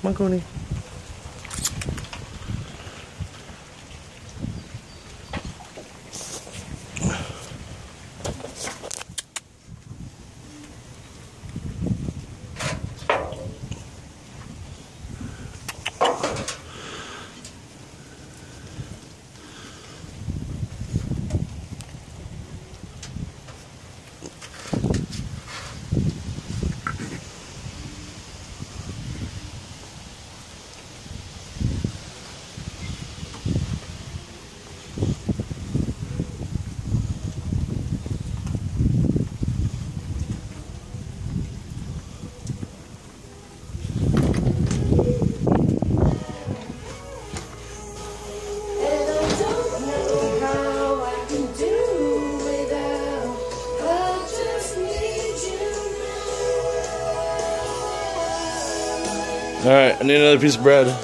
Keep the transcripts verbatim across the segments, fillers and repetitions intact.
Come on, Coney. Alright, I need another piece of bread.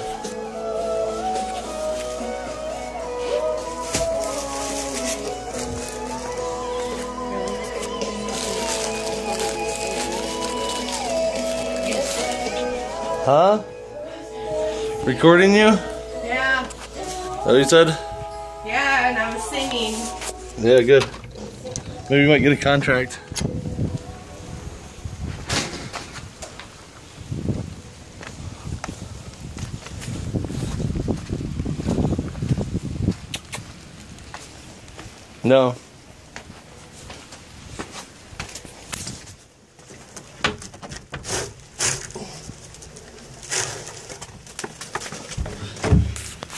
Huh? Recording you? Yeah. Is that what you said? Yeah, and I was singing. Yeah, good. Maybe you might get a contract. No.